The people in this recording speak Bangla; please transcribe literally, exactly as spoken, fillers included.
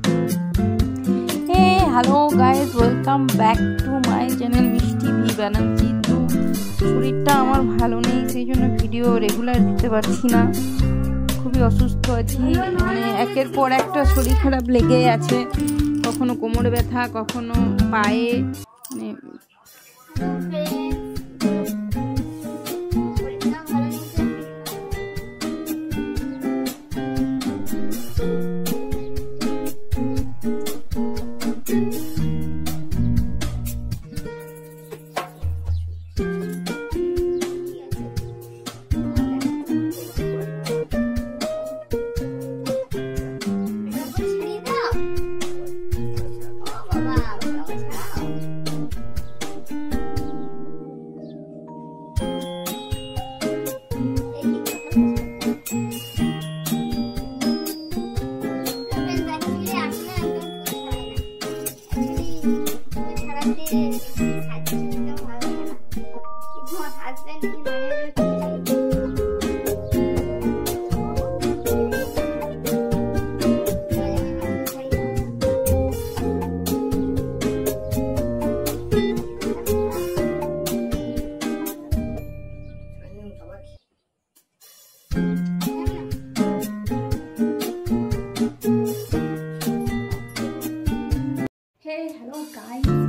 Hello guys, welcome back to my channel Mishti Banerjee. তো শরীরটা আমার ভালো নেই, সেই জন্য ভিডিও রেগুলার দিতে পারছি না। খুবই অসুস্থ আছি, মানে একের পর একটা শরীর খারাপ লেগে আছে। কখনো কোমরে ব্যথা, কখনো পায়ে, মানে Hey, hello guys.